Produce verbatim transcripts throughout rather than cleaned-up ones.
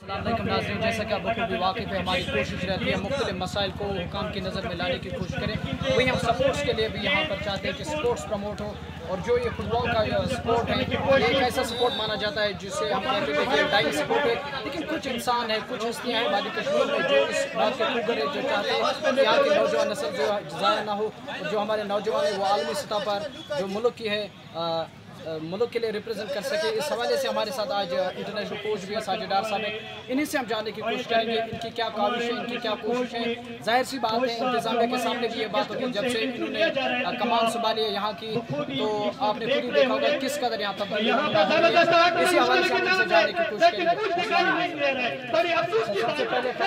नाज़रीन, जैसा कि आप बखूबी वाक़िफ़ है, हमारी कोशिश रहती है मुख्तलिफ़ मसाइल को हुकाम की नज़र में लाने की कोशिश करें। वही हम स्पोर्ट्स के लिए भी यहाँ पर चाहते हैं कि स्पोर्ट्स प्रमोट हो, और जो ये फुटबॉल का स्पोर्ट है ये एक ऐसा स्पोर्ट माना जाता है जिससे हम कहते हैं कि डाइंग स्पोर्ट है। लेकिन कुछ इंसान है, कुछ हस्तियाँ हैं हमारी कश्मीर में जो इस बात के खुगर है, जो चाहते हैं कि यहाँ की नौजवान नस्ल जो ज़ाया ना हो, जो हमारे नौजवान है वो आलमी सतह पर जो मुल्क की है आ, मुल्क के लिए रिप्रेजेंट कर सके। इस हवाले से हमारे साथ आज इंटरनेशनल कोच भी है साजिद डार साहब है। इन्हीं से हम जानने की कोशिश करेंगे इनकी क्या काविश है, इनकी क्या कोशिश है। जाहिर सी बात है इंतजामिया के सामने भी ये बात होगी, जब से इन्होंने कमान संभाली है यहाँ की, तो आपने खुद ही देखा होगा किस कदर यहाँ तब्दीली इसी हवाले से हम जानने की कोशिश करेंगे। सबसे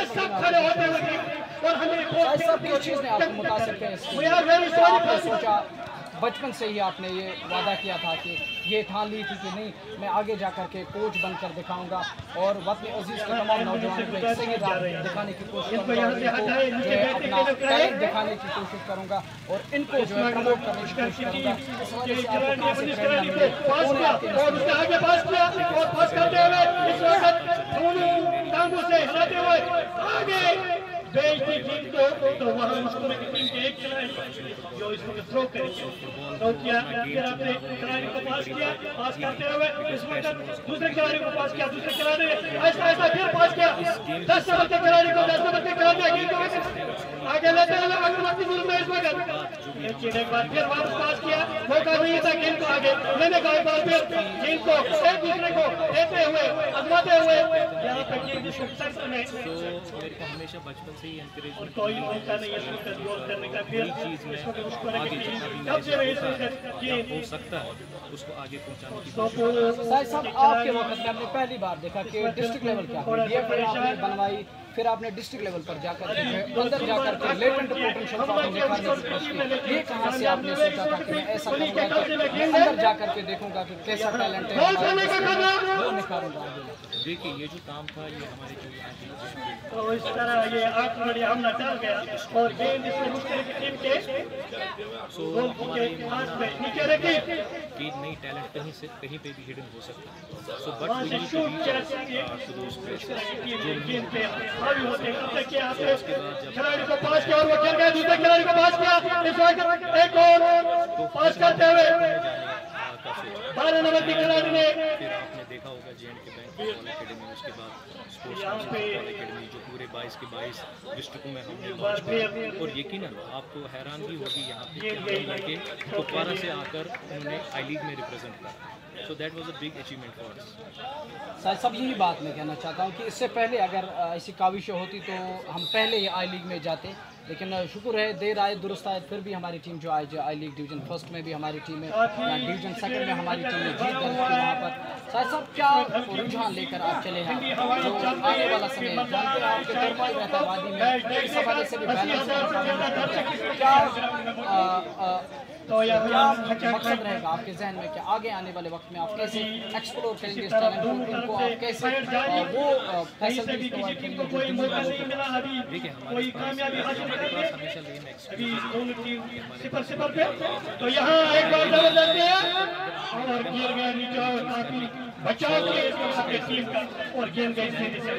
पहले सब किस चीज़ ने आपको मुतासिर किया? आपने सोचा बचपन से ही आपने ये वादा किया था कि ये ठान ली थी कि नहीं मैं आगे जा कर के कोच बनकर दिखाऊंगा और वतन अजीज़ के तमाम नौजवानों को सही राह दिखाने की कोशिश करूँगा, जो है अपना टैलेंट दिखाने की कोशिश करूँगा और इनको जो है प्रमोट करने की कोशिश करूँगा। इस वजह से आपको कहाँ से प्रेरणा मिले? कौन है आपके बेइज्जती टीम को, तो वहाँ उसको टीम के एक खिलाड़ी जो इसको थ्रो करेंगे, थ्रो किया, फिर आपने खिलाड़ी को पास किया, पास करते हुए इस वक्त दूसरे खिलाड़ी को पास किया, दूसरे खिलाड़ी ने ऐसा ऐसा फिर पास किया, दस नंबर के खिलाड़ी को दस नंबर के खिलाड़ी आगे लेते हुए अग्रवर्ती जुर्म में इस वक्त एक बार फिर वापस पास किया, मौका नहीं था गेंद को आगे लेने का, एक बार फिर गेंद को एक दूसरे को देते हुए आजमाते हुए यहाँ पे गेंद सेक्टर में हमेशा बचपन से ही एनकरेजमेंट कोई मौका नहीं है इसको गोल करने का, फिर इसको उसको आगे कब से हो सकता है उसको आगे पहुंचाने की साहिब साहब, आपके वक्त में हमने पहली बार देखा कि डिस्ट्रिक्ट लेवल क्या है, फिर आपने बनवाई, फिर आपने डिस्ट्रिक्ट लेवल पर जाकर के अंदर जाकर के लेटेंट पोटेंशियल को आपने दिखाने की कोशिश की। ये कहाँ से आपने सोचा था कि मैं ऐसा करूँगा कि मैं अंदर जाकर के देखूंगा कि कैसा टैलेंट है वो निखारूंगा आगे। देखिए ये जो काम था ये हमारे जो तो इस तरह ये आठ हमला चल गया और गेंद इसमें मुश्किल की टीम के गोल के हाथ में नीचे रखी कि नहीं टैलेंट कहीं से कहीं पे भी हिडन हो सकता है। So but we need to reach to those places game पे हावी होते हैं। तब तक कि आपने खिलाड़ी को पास किया और वो खेल गया, दूसरे खिलाड़ी को पास किया, इस वक्त एक और पास करते हुए बारह नंबर के खिलाड़ी ने, फिर आपने देखा होगा J and K bank football academy, उसके बाद स्पोर्ट्स फुटबॉल एकेडमी जो पूरे बाईस के बाईस डिस्ट्रिक्टों में हमने लॉन्च किया, और यकीनन आपको हैरानगी होगी यहाँ पे लड़के कुपवारा से आकर उन्होंने आई लीग में रिप्रेजेंट करा। So that was a big achievement for us. Sir सब यही बात मैं कहना चाहता हूँ कि इससे पहले अगर ऐसी काविशें होती तो हम पहले ही आई लीग में जाते, लेकिन शुक्र है देर आए दुरुस्त आए, फिर भी हमारी टीम जो आज आई लीग डिवीज़न फर्स्ट में भी हमारी टीम है, या डिवीज़न सेकंड में हमारी टीम ने जीत दर्ज की वहाँ पर। साथ साथ क्या रुझान लेकर आप चले हैं जो आने वाला समय जानते हैं आपके तरफा ही रहता है वादी में, इस हवाले से भी बैलेंस क्या तो क्या मकसद रहेगा आपके जहन में कि आगे आने वाले वक्त में आप कैसे एक्सप्लोर करेंगे इस टैलेंट को, उनको आप कैसे वो फैसिलिटीज प्रोवाइड करेंगे जो कोई मौका नहीं मिला अभी, देखिए कोई कामयाबी हासिल करेंगे हमेशा लेन अभी दोनों टीम सिपर सिपर पे। तो यहाँ एक बार जबरदस्ती है और गिर गया नीचे और काफी बचाव के टीम का और गेंद गई सीधे से।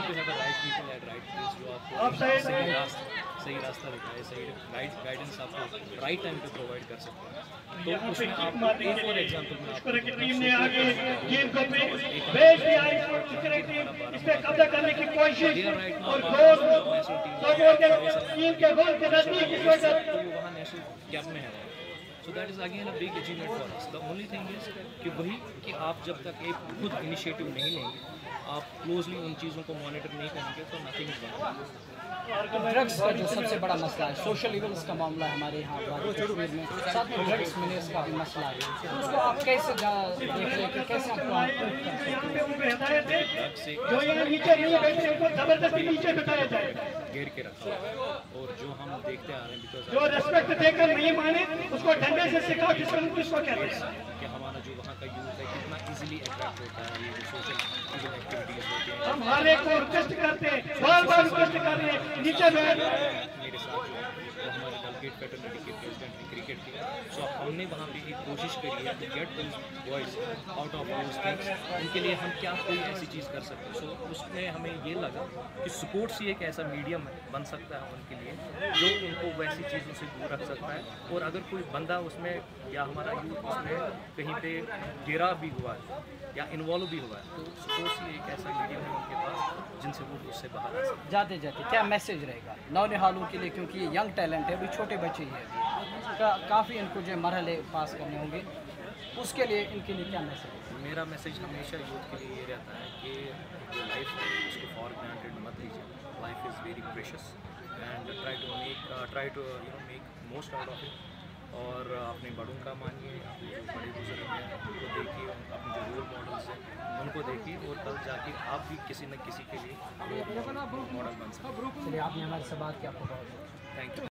आप सही सही रास्ता दिखाए, सही गाइड गाइडेंस आपको राइट टाइम पे प्रोवाइड कर सकते हैं। तो उसमें आप एक और एग्जांपल में टीम ने आगे गेंद को भेज दिया, इस पे कब्जा करने की कोशिश और गोल टीम के गोल के नजदीक इस वक्त वहाँ नेशनल कैंप में है। So that is again a big achievement for us. The only thing is कि वही कि आप जब तक एक खुद इनिशिएटिव नहीं लेंगे, आप क्लोजली उन चीज़ों को मॉनिटर नहीं करेंगे तो नथिंग इज गोइंग। ड्रग्स का जो सबसे बड़ा मसला है, सोशल इवल्स का मामला है हमारे यहाँ कश्मीर में, साथ में ड्रग्स मिनेस का भी मसला है, तो उसको आप कैसे देख रहे हैं कि कैसे आपको जो यहाँ नीचे नहीं बैठे उनको जबरदस्ती नीचे बिठाया जाए, घेर के रखा हुआ और जो हम देखते आ रहे हैं बिकॉज जो रेस्पेक्ट देकर नहीं माने उसको डंडे से सिखाओ, जिसको किसको कहते हैं कि हमारा जो वहाँ का यूथ है कितना इजीली अट्रैक्ट होता है ये जो सोशल एक्टिविटीज होती हैं। हम हर एक को रिक्वेस्ट करते हैं, बार बार रिक्वेस्ट कर रहे हैं नीचे बैठ। मेरे साथ जो है वो हमारे डेलीगेट फैटर्निटी के प्रेसिडेंट क्रिकेट की। सो हमने वहाँ पे एक कोशिश करी है to get this boys out of those things, उनके लिए हम क्या कोई ऐसी चीज़ कर सकते हैं। सो उसमें हमें ये लगा कि स्पोर्ट्स ही एक ऐसा मीडियम बन सकता है उनके लिए जो उनको वैसी चीज़ों से दूर रख सकता है। और अगर कोई बंदा उसमें या हमारा यूथ उसमें कहीं पे गिरा भी हुआ है या इन्वॉल्व भी हुआ है, तो स्पोर्ट्स ही एक ऐसा मीडियम है उनके पास जिनसे वो उससे बाहर आ सकते हैं। जाते जाते क्या मैसेज रहेगा नौनिहालों के लिए, क्योंकि ये यंग टैलेंट है, अभी छोटे बच्चे ही हैं, का, काफ़ी इनको जो मरहले पास करने होंगे, उसके लिए इनके लिए क्या मैसेज है? मेरा मैसेज हमेशा यूथ के लिए ये रहता है कि जो लाइफ है उसको फॉर ग्रांटेड मत लीजिए। Life is very precious and try to make try to you know make most out of it. और अपने बड़ों का मानिए, अपने जो बड़े बुजुर्ग हैं उनको देखिए, अपने जो रोल मॉडल्स हैं उनको देखिए, और कल जाके आप भी किसी न किसी के लिए मॉडल बन सकते हैं। चलिए, आपने हमारे से बात किया, आपको बहुत थैंक यू।